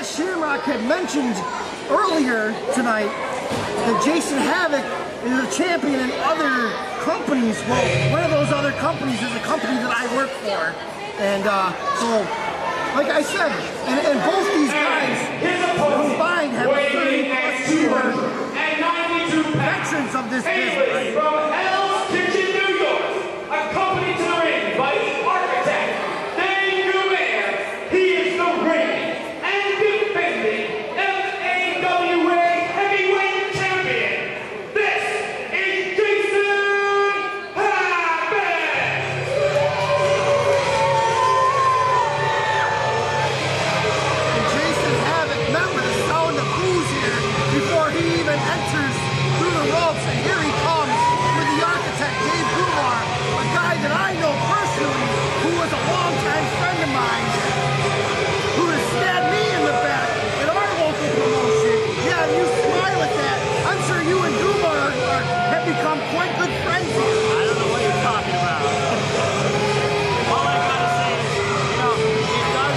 Pat Shamrock had mentioned earlier tonight that Jason Havoc is a champion in other companies. Well, one of those other companies is a company that I work for. And so, like I said, and both these guys combined have 30+ years veterans of this business. From Hell's Kitchen, New York, accompanied to the ring by the architect, Dave Goumer. He is the reigning and defending FAWA Heavyweight Champion. This is Jason Havoc. And Jason Havoc, remember the sound of booze here before he even enters through the ropes, and here he comes with the architect, Dave Goumer, a guy that I know personally, who was a longtime friend of mine, who has stabbed me in the back at our local promotion. Yeah, and you smile at that. I'm sure you and Goumer have become quite good friends here. I don't know what you're talking about. All I gotta say is, you know, it does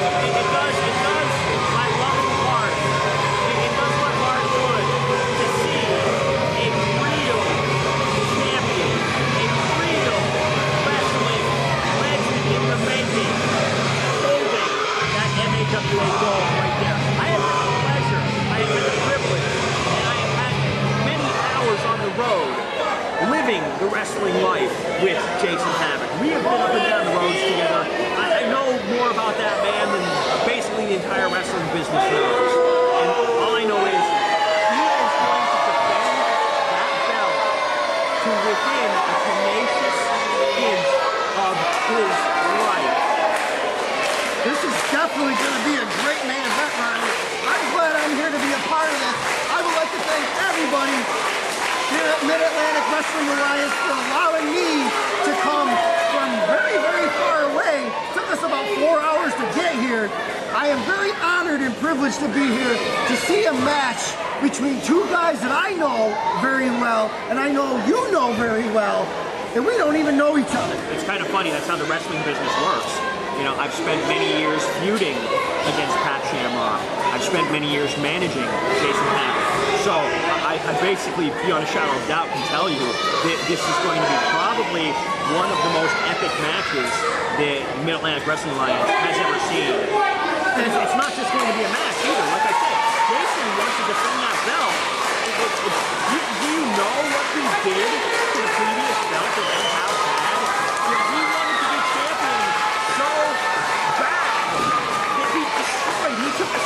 my loving heart. It does my heart good to see a real champion, a real wrestling legend in the making, holding that MAWA gold right there. I have had the pleasure, I have had the privilege, and I have had many hours on the road living the wrestling life with Jason Havoc. We have been up and down the roads together. I know more about that man than basically the entire wrestling business knows. And all I know is he is going to defend that belt to within a tenacious inch of his life. This is definitely going to be a great main event, Ronnie. I'm glad I'm here to be a part of this. I would like to thank everybody here at Mid-Atlantic Wrestling Alliance for allowing me to come from very, very far away. It took us about 4 hours to get here. I am very honored and privileged to be here to see a match between two guys that I know very well, and I know you know very well, and we don't even know each other. It's kind of funny, that's how the wrestling business works. You know, I've spent many years feuding against Pat Shamrock. I've spent many years managing Jason Havoc. So I basically, beyond a shadow of doubt, can tell you that this is going to be probably one of the most epic matches that Mid-Atlantic Wrestling Alliance has ever seen. And it's not just going to be a match either. Like I said, Jason wants to defend that belt. Do you know what he did to the previous belt that Ed House had? He wanted to be champion so bad that he destroyed. He took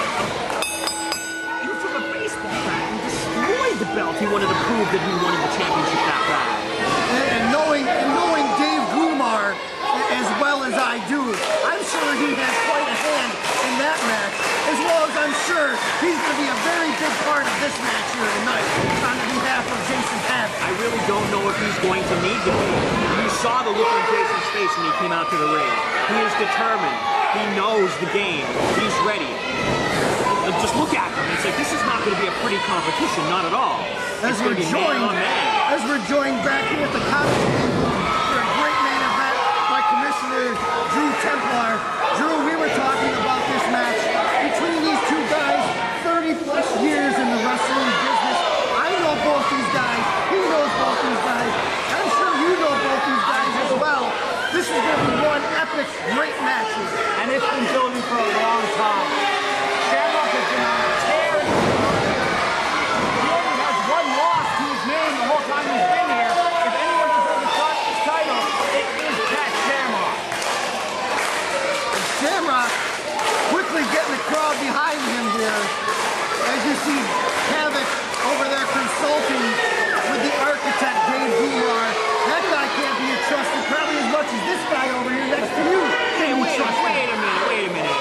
a baseball bat and destroyed the belt. He wanted to prove that he wanted the championship that bad. And knowing Dave Goumer as well as I do, I'm sure he has quite a hand in that match, as well as I'm sure he's going to be a very big part of this match here tonight on behalf of Jason Havoc. I really don't know if he's going to need to be. You saw the look on Jason's face when he came out to the ring. He is determined. He knows the game. He's ready. Just look at him. It's like, this is not going to be a pretty competition, not at all. As we're joined back here at the comedy table for a great main event by Commissioner Drew Templar. Drew, we were talking about this match between these two guys, 30+ years in the wrestling business. I know both these guys. He knows both these guys. I'm sure you know both these guys as well. This is going to be one epic, great match here. And it's been building for a long time. Shamrock has been on a tear. He only has one loss to his name the whole time he's been here. If anyone deserves to shot this title, it is Pat Shamrock. And Shamrock quickly getting the crowd behind him here. As you see Havoc over there consulting with the architect, Dave Goumer. That guy can't be trusted probably as much as this guy over here next to you. Hey, wait a minute.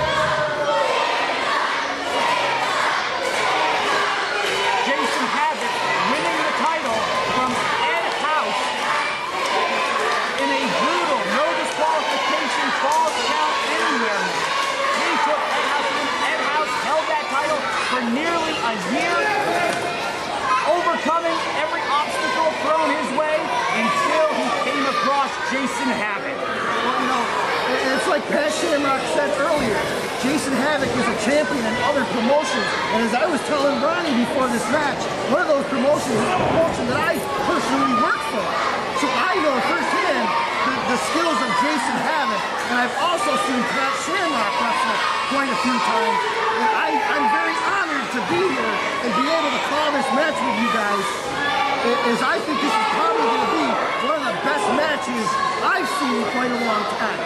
Jason Havoc winning the title from Ed House in a brutal no disqualification falls count anywhere match. He took Ed House held that title for nearly a year, overcoming every obstacle thrown his way until he came across Jason Havoc. Well, you know, it's like Pat Shamrock said earlier. Jason Havoc is a champion in other promotions, and as I was telling Ronnie before this match, one of those promotions is a promotion that I personally work for. So I know firsthand the skills of Jason Havoc, and I've also seen Pat Shamrock wrestle quite a few times. And I'm very honored to be here and be able to call this match with you guys, as I think this is probably going to be one of the best matches I've seen in quite a long time.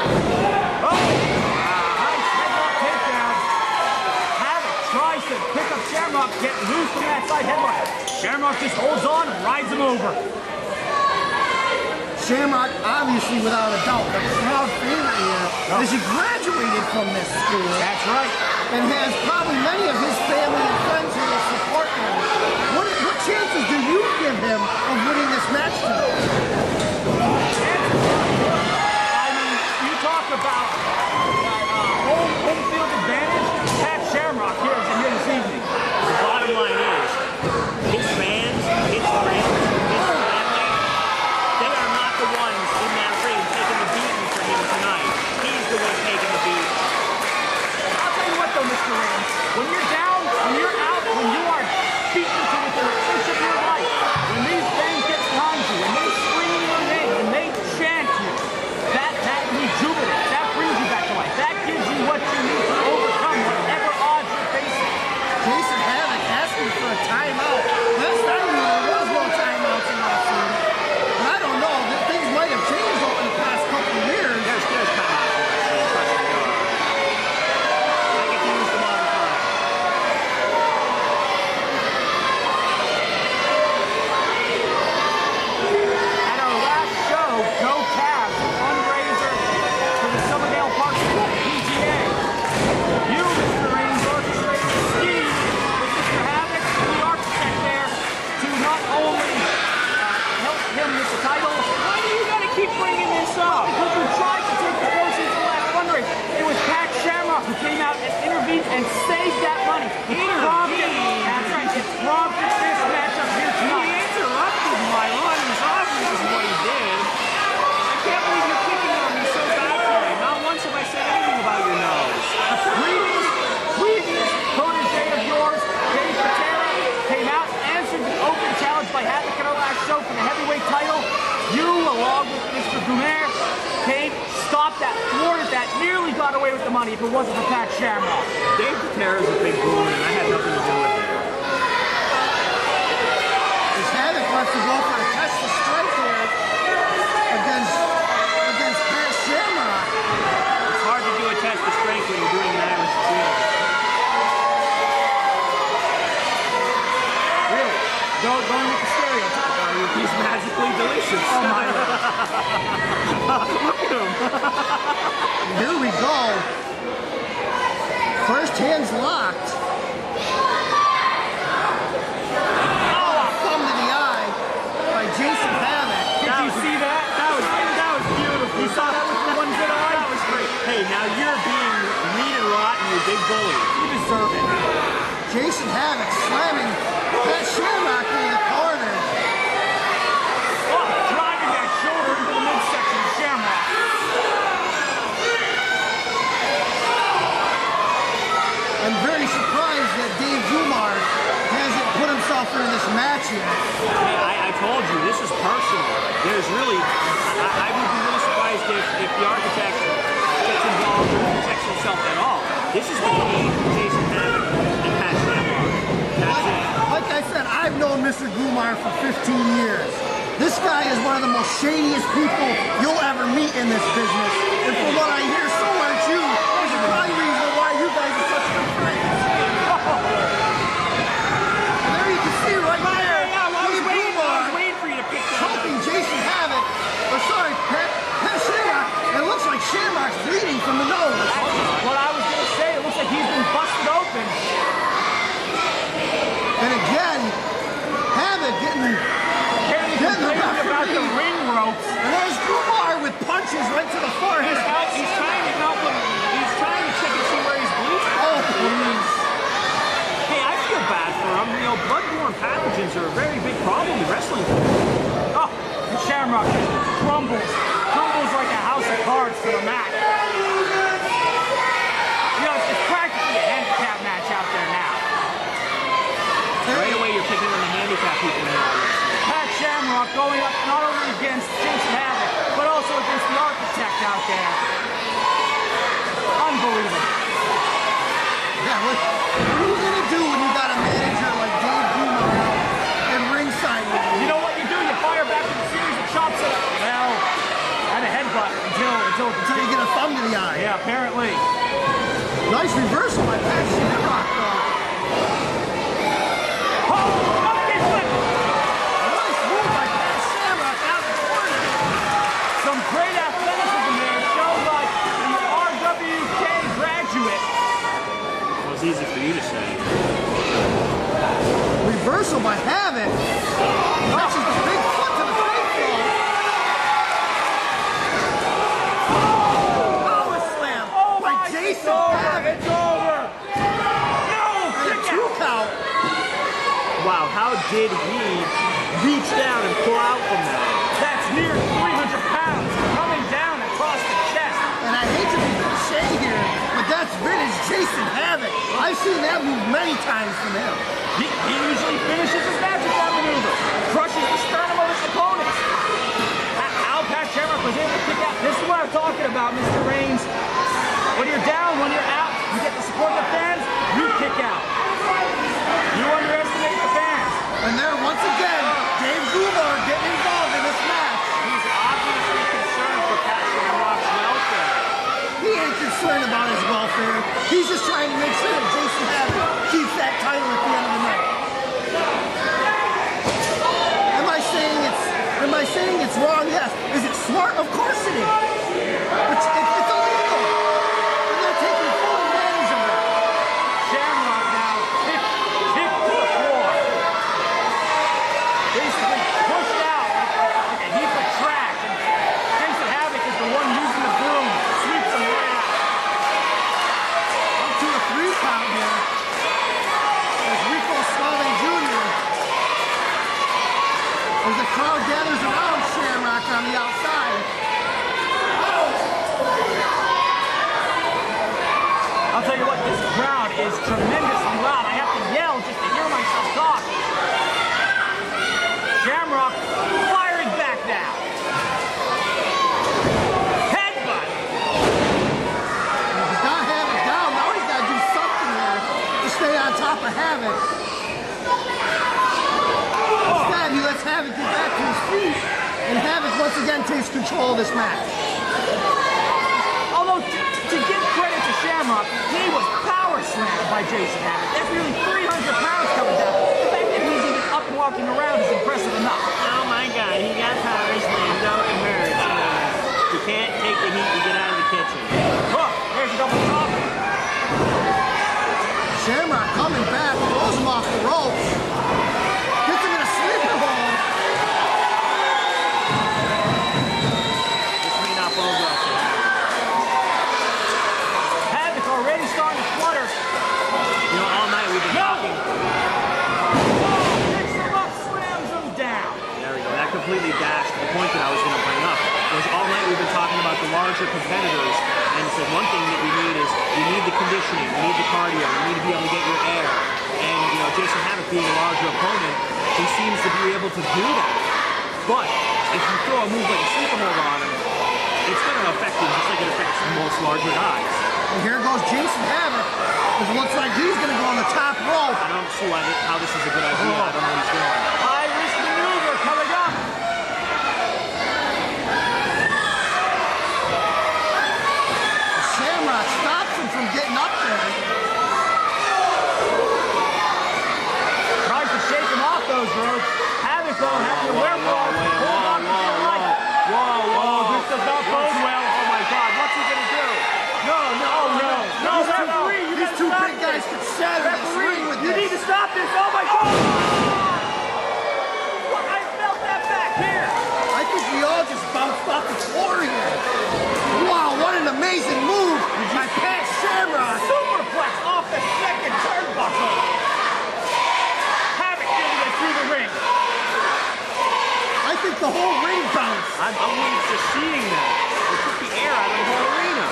Tries to pick up Shamrock, get loose from that side headlock. Shamrock just holds on, rides him over. Shamrock, obviously, without a doubt, a proud favorite here, as he graduated from this school. That's right. And has probably many of his family and friends who will support him. What chances do you give him of winning this match tonight? I mean, you talk about home field advantage. Pat Shamrock here this evening. The bottom line is, his fans, his friends, his family, they are not the ones in that ring taking the beating for him tonight. He's the one taking the beating. I'll tell you what though, Mr. Rams, when you're down, when you're out, when you are beaten to within an inch of your life, when these fans get behind you, when they scream your name, when they chant you, that rejuvenates, that brings you back to life. That gives you what you need to overcome whatever odds you're facing. Jason Havoc asking for a timeout. Last time there was no timeouts in wrestling. And I don't know, things might have changed over the past couple of years. There's timeouts in wrestling, trust me. I get to use them all the time. At our last show, Joe Cavs, fundraiser for the Silverdale Park School PGA. You, Mr. Reigns, orchestrated a scheme with Mr. Havoc and the architect there to not only help him with the title. Why do you gotta keep bringing this up? Because we tried to take the proceeds of the last fundraiser. It was Pat Shamrock who came out and intervened and saved that money. That's right. It prompted this matchup here tonight. He interrupted my run. He's obvious is what he did. I can't believe you're kicking on me so bad today. Not once have I said anything about your nose. A previous protege of yours, Dave Patera, came out, answered the open challenge by Havoc at our last show for the heavyweight title. You, along with Mr. Gumer, came, stopped that, thwarted that, nearly got away with the money if it wasn't for Pat Shamrock. Dave Patera's a big goon, and I had nothing to do with it. As Havoc wants to go for a test of strength here against Pat Shamrock. It's hard to do a test of strength when you're doing an Irish Shield. Really? Going with the stereotype. He's magically delicious. Oh my God. Look at him. Here we go. First hands locked. Oh, a thumb to the eye by Jason Havoc. Did you see that? That was beautiful. You saw that with the one good eye? That was great. Hey, now you're being mean and rotten, you big bully. You deserve it. Jason Havoc slamming Pat Shamrock into the corner. Oh, driving that shoulder into the midsection of Shamrock. I'm very surprised that Dave Gumar hasn't put himself into this match yet. Hey, I told you, this is personal. There's really, I would be really surprised if the architect gets involved or protects himself at all. This is between Jason Havoc and Pat Shamrock. That's it. Like I said, I've known Mr. Gumar for 15 years. This guy is one of the most shadiest people you'll ever meet in this business. And from what I hear, so aren't you. Which is my reason why you guys are such good friends. And there you can see right there, Dave Gumar waiting for you to pick that up. helping Jason Havoc. Or sorry, Pat Shamrock. It looks like Shamrock's bleeding from the nose. What I was going to say, it looks like he's been busted open. And again, Havoc getting Apparently complaining about the ring ropes. And there's Gumar with punches right to the forehead. He's trying to help him. He's trying to check and see where he's bleeding. Oh, please. Hey, I feel bad for him. You know, bloodborne pathogens are a very big problem in wrestling. Oh, and Shamrock just crumbles like a house of cards to the mat. You know, there. Unbelievable. Yeah, what are you going to do when you got a manager like Dave Guma and ringside with you? You know what you do? You fire back to the series of chops at well, and a headbutt until Until you get a thumb to the eye. yeah, apparently. Nice reversal by Pat Shamrock, though. Oh, upkick flip. Nice move by Pat Shamrock out of the corner. Some great athleticism there shown by the RWK graduate. Well, it's easy for you to say. Reversal by Havoc. Touches the big foot to the face though. Power slam by my, Jason it's over, Havoc. it's over. No, And a kick two out. count. Wow, how did he reach down and pull out from that? That's near 300 pounds coming down across the chest. And I hate to be cliche here, but that's vintage Jason Havoc. I've seen that move many times from him. He usually finishes his match with that maneuver, crushes the sternum of his opponents. How Pat Shamrock was able to kick out. This is what I'm talking about, Mr. Reigns. When you're down, when you're out, you get to support the fans, you kick out. You underestimate the fans. And there, once again, Dave Guma getting involved in this match. He's obviously concerned for Pat Shamrock's welfare. He ain't concerned about his welfare. He's just trying to make sure that Jason Havoc keeps that title at the end of the night. Am I saying it's wrong? Yes. Is it smart? Of course it is. It's illegal. And they're taking full advantage of that. Shamrock now kicked to the floor. Basically pushed out like a heap of trash. And Jason Havoc is the one using the broom, sweeps him right out. Up to a 3 count here. As Rico Suave Jr. As the crowd gathers around Shamrock on the outside. I'll tell you what, this crowd is tremendously loud. I have to yell just to hear myself talk. Shamrock firing back now. Headbutt. He's got Havoc down. Now he's got to do something here to stay on top of Havoc. Instead, he lets Havoc get back to his feet. And Havoc once again takes control of this match. Although, to give credit to Shamrock, he was power slammed by Jason Havoc. That's nearly 300 pounds coming down. The fact that he's even up walking around is impressive enough. Oh my God, he got power slammed. No, it hurts. You can't take the heat to get out of the kitchen. Look, there's a double top. Shamrock coming back, throws him off the ropes. Gets him in a sleeper hold. This may not bode well for him. Havoc already starting to flutter. You know, all night we've been talking. Picks him up, slams him down. There we go. That completely dashed the point that I was going to bring up. Was all night we've been talking about the larger competitors, and said one thing that we need is you need the conditioning, you need the cardio, you need to be able to get your air. And you know, Jason Havoc being a larger opponent, he seems to be able to do that. But if you throw a move like a sleeper hold on him, it's going to affect him just like it affects most larger guys. And here goes Jason Havoc. It looks like he's going to go on the top rope. I don't see how this is a good idea. I don't know what he's doing. High risk maneuver coming up. Shamrock stops him from getting up there. Tries to shake him off those ropes. Havoc though, having the wherewithal to hold on to their life. Oh, this does not bode well. Oh my God, what's he going to do? No, referee, you These gotta two stop big guys this. could shatter this ring Referee, with you this. need to stop this. Oh my God. What? I felt that back here. I think we all just bounced off the floor here. Wow, what an amazing move by Pat Shamrock. Superplex off the second turnbuckle. Havoc getting it through the ring. I think the whole ring bounced. I'm used to seeing that. It took the air out of the whole arena.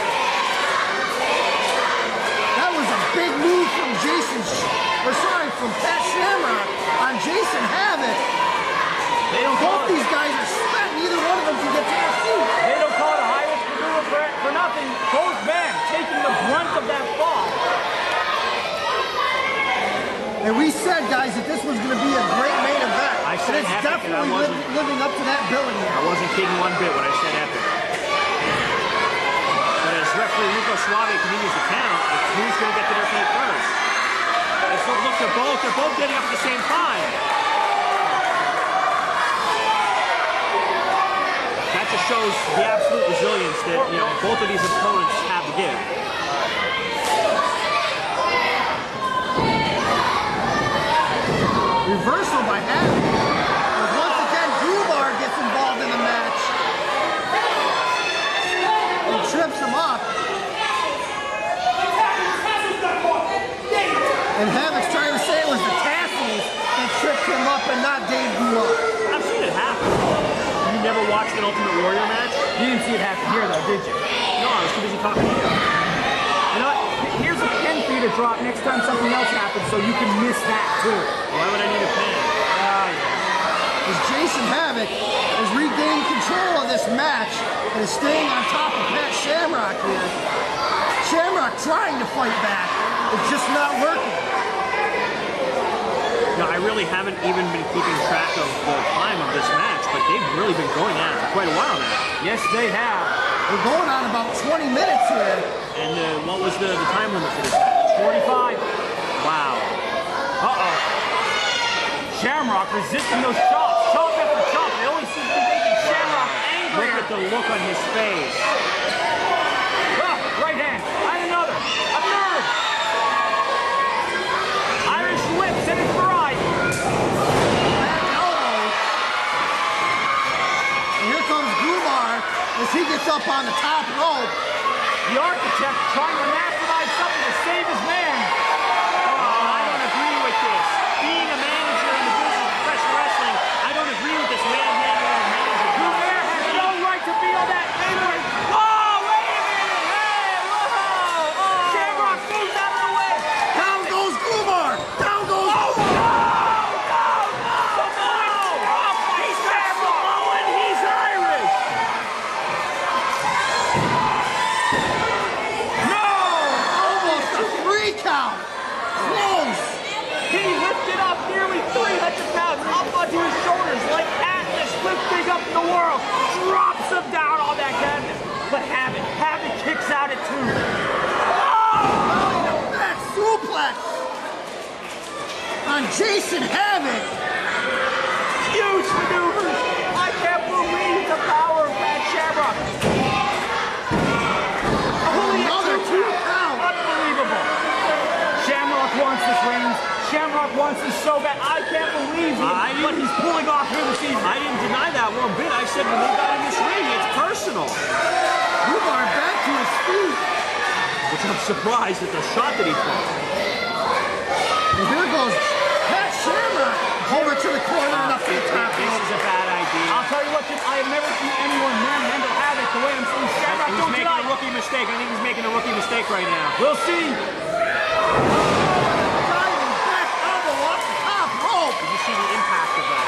That was a big move from from Pat Shamrock on Jason Havoc. They don't call Both it. these guys are spent. Neither one of them can get to their feet. They don't call it a high risk maneuver not for nothing, both men taking the brunt of that fall. And we said, guys, that this was going to be a great main event. I said and it's epic, and I definitely wasn't. living up to that billing I here. wasn't kidding one bit when I said epic. But as referee Rico Suave continues to count, it's who's going to get to their feet first. And so look, they're both getting up at the same time. That just shows the absolute resilience that both of these opponents have to give. Reversal by Havoc. As once again, Grubar gets involved in the match. He trips him up. And Havoc's trying to say it was the tassels that tripped him up and not Dave Grubar. I've seen it happen. You never watched an Ultimate Warrior match? You didn't see it happen here, though, did you? No, I was too busy talking to you. You know what? Here's a pin for you to drop next time something else happens, so you can miss that too. Why would I need a pen? As Jason Havoc has regained control of this match and is staying on top of Pat Shamrock here. Shamrock trying to fight back. It's just not working. No, I really haven't even been keeping track of the time of this match, but they've really been going at it for quite a while now. Yes, they have. We're going on about 20 minutes here. And what was the time limit for this match? 45. Wow. Uh-oh. Shamrock resisting those shots. Chop after chop. They always seem to be making Shamrock angry. Look at the look on his face. Right hand. And another. A third. Irish whips in his variety. Back elbow. And here comes Grubar as he gets up on the top rope. The Architect trying to mastermind something to save his man. I don't agree with this. Being a manager in the business of professional wrestling, I don't agree with this manhandling and manager. Grubar has no right to be on that apron. Whoa, wait a minute. Hey, whoa. Oh. Shamrock moves out of the way. Down goes Grubar. Down goes Grubar. He's not Samoan, he's Irish! Almost a 3 count. Close. He lifted up nearly 300 pounds up onto his shoulders like Atlas lifting up the world. Drops him down on that canvas. But Havoc kicks out at 2. Back suplex on Jason Havoc. Huge maneuvers. I can't believe the power of Pat Shamrock. Only a Another 2 2 count. count. Unbelievable. Shamrock wants this, Reigns. Shamrock wants this so bad. I can't believe what he's pulling off here this evening. I didn't deny that one bit. I said when they got in this ring, it's personal. Grubar back to his feet. Which I'm surprised at the shot that he took. And here goes Pat Shamrock over to the corner and up to the top This rope. is a bad idea. I'll tell you what, Jim, I have never seen anyone manhandle Havoc the way I'm seeing Shamrock He's do making tonight. a rookie mistake. I think he's making a rookie mistake right now. We'll see. Diving back elbow off the top rope. Did you see the impact of that?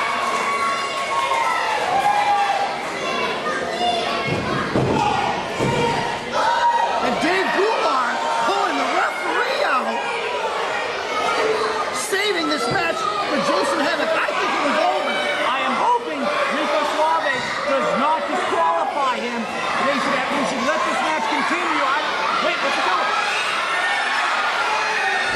And Dave Grubar pulling the referee out. Saving this match for Jason Havoc. I think it was over. I am hoping Rico Suave does not disqualify him. We should let this match continue. Wait, what's it doing?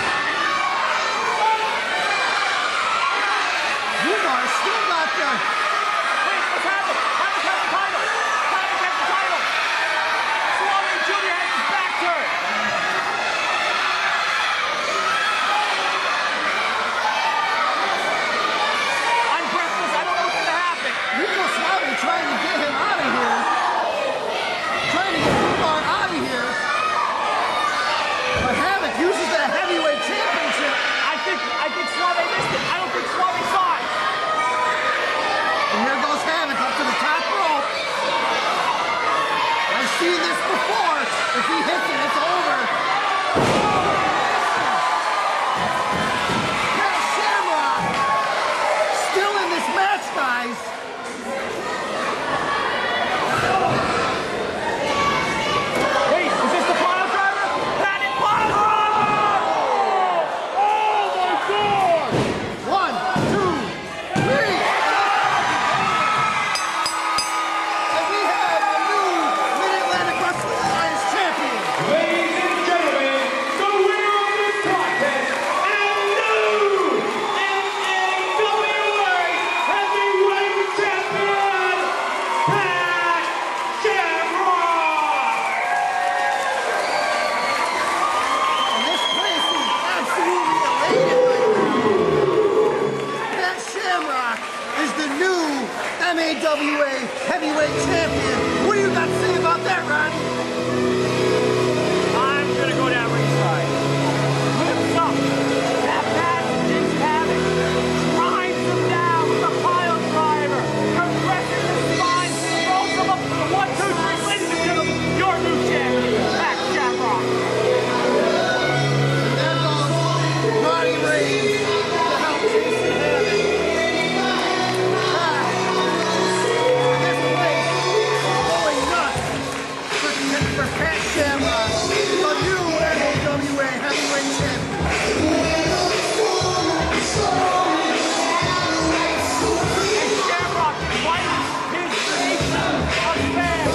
heavyweight champion. What do you got to say about that, Ronnie? I'm gonna go down ringside. Lifts up that back James Havoc. Grinds him down with a pile driver. Compressing the spine. Throws him up to the 1, 2, 3. Ladies and gentlemen, your new champion, Max Shamrock. There goes Ronnie Reigns to help Jason Havoc. This place is going nuts for Pat Shamrock, the new NWA heavyweight champion. And Shamrock inviting his nation of fans.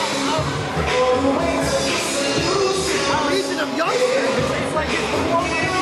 A legion of youngsters. It's like it's the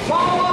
Follow